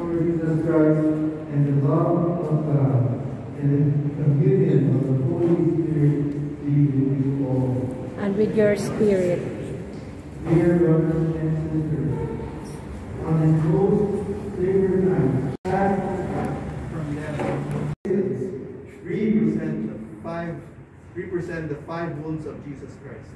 Lord Jesus Christ, and the love of God, and the communion of the Holy Spirit be with you all. And with your spirit. Dear brothers and sisters, on this most sacred night, from them represent the five wounds of Jesus Christ.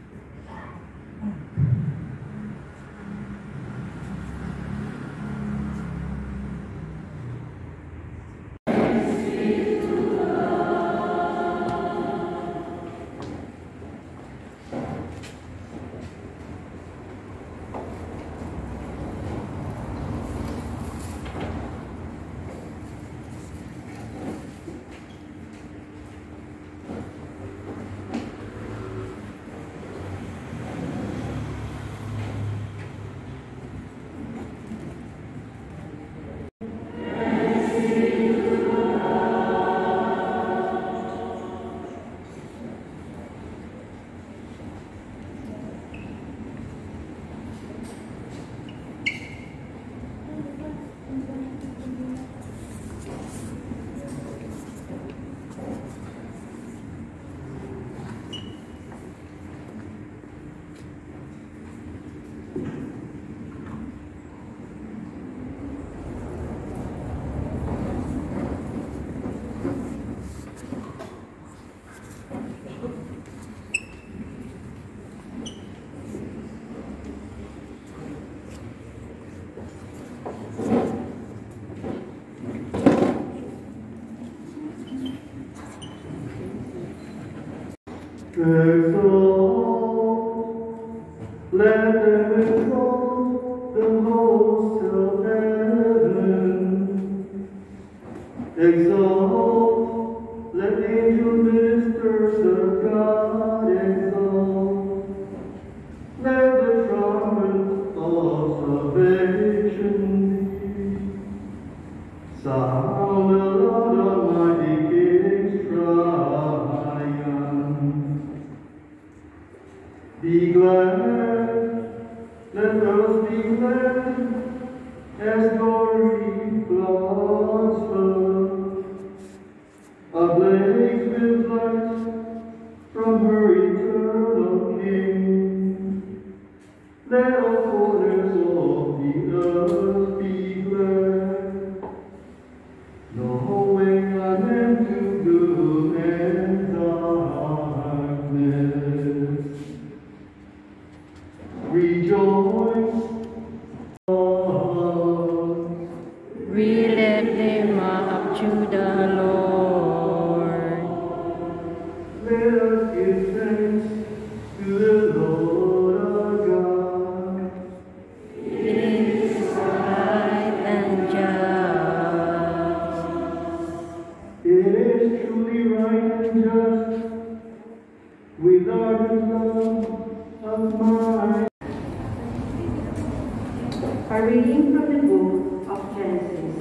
Let them exalt the host of heaven. Exalt, let angel ministers of God exalt. Let the trumpet of salvation sound aloud almighty King's triumph. Be glad, let us be glad, as glory blossom, ablaze with light from her eternal King. Let all corners of the earth be glad, knowing an end to gloom and darkness. Rejoice, We lift them up to the Lord. let us give thanks to the Lord our God. It is right and just. It is truly right and just, with ardent love of mine. A reading from the book of Genesis.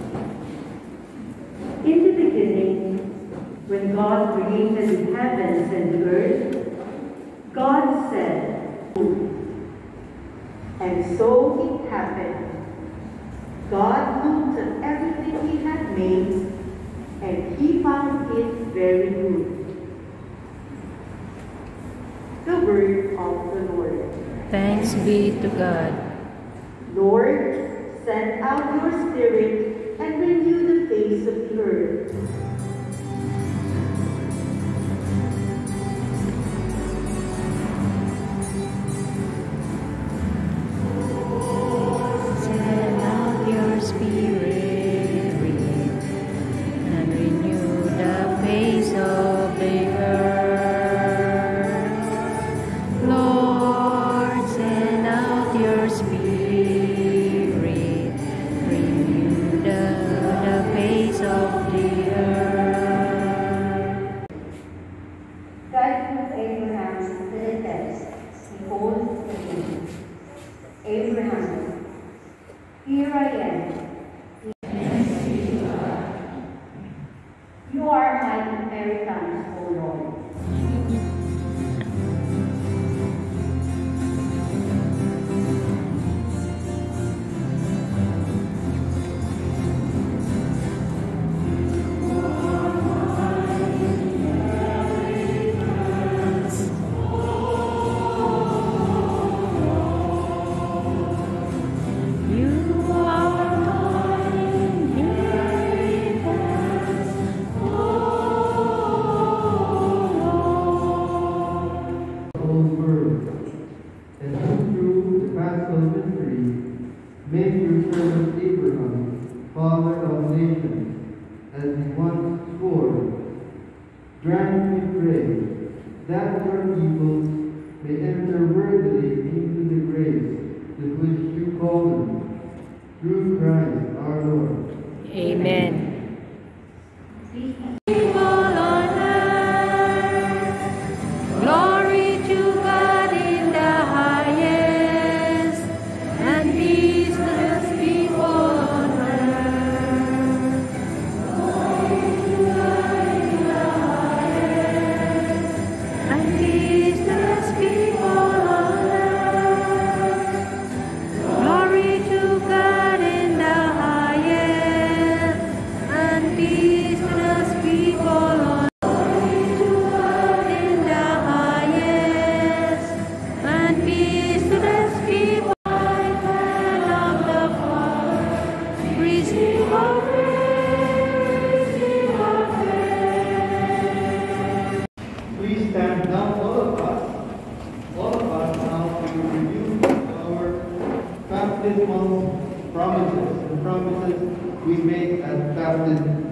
In the beginning, when God created the heavens and the earth, God said, and so it happened. God looked at everything he had made, and he found it very good. The word of the Lord. Thanks be to God. Lord, send out your Spirit and renew the face of the earth. Send out your spirit and renew the face of the earth. Lord, send out your spirit, renew the face of the earth. God took Abraham to the test. Behold the king. Abraham, here I am. You are my inheritance, O Lord. Father of nations, as he once swore. Grant, we pray, that your people may enter worthily into the grace with which you call them, through Christ our Lord. Amen. Please stand now, all of us now to review our baptismal promises, the promises we make at baptism.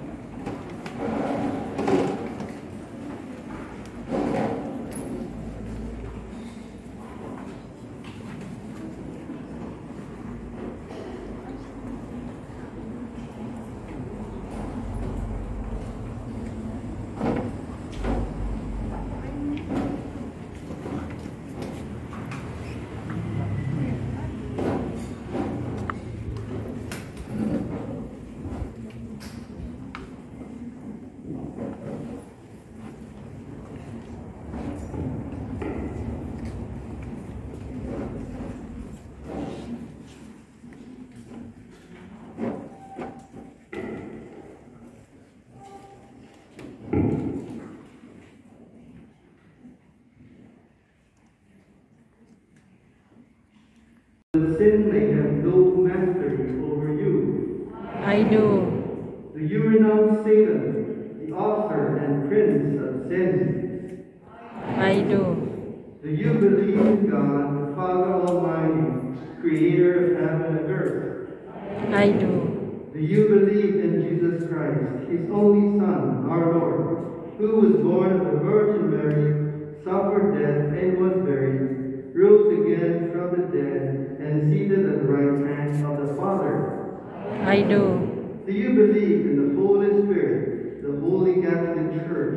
That sin may have no mastery over you. I do. Do you renounce Satan, the author and prince of sin? I do. Do you believe in God, the Father Almighty, creator of heaven and earth? I do. Do you believe in Jesus Christ, his only Son, our Lord, who was born of the Virgin Mary, suffered death and was buried, rose again from the dead, and seated at the right hand of the Father? I do. Do you believe in the Holy Spirit, the Holy Catholic Church?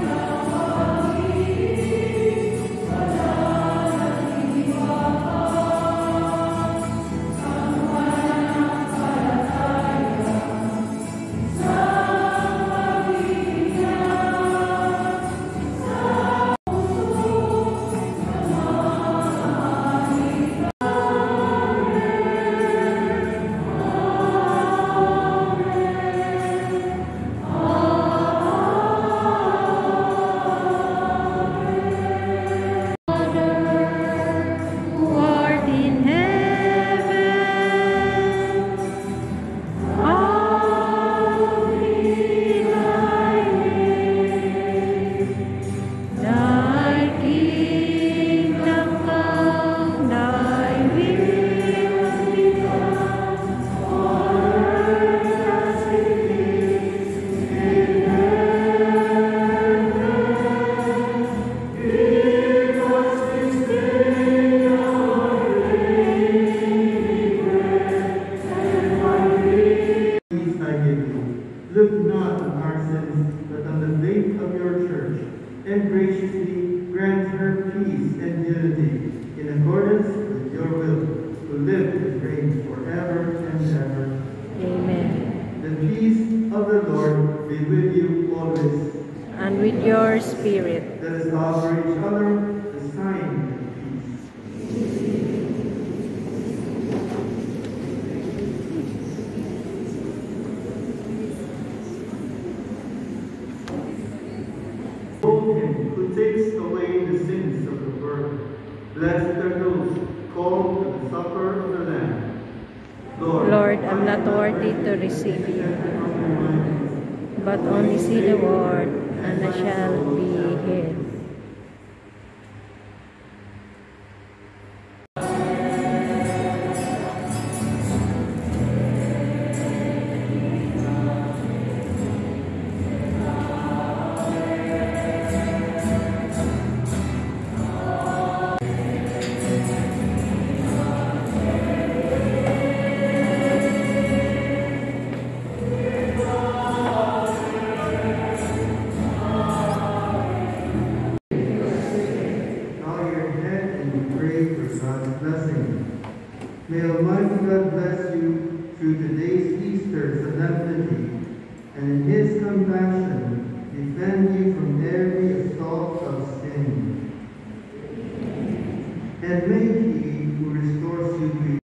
Look not on our sins, but on the faith of your church, and graciously grant her peace and unity in accordance with your will, who live and reign forever and ever. Amen. The peace of the Lord be with you always. And with your spirit. Let us offer each other the sign of peace. Him who takes away the sins of the world. Blessed are those called to the supper of the Lamb. Lord, I'm not worthy to receive you, but only say the word, and I shall be healed. today's Easter solemnity, and in his compassion defend you from every assault of sin. And may he who restores you to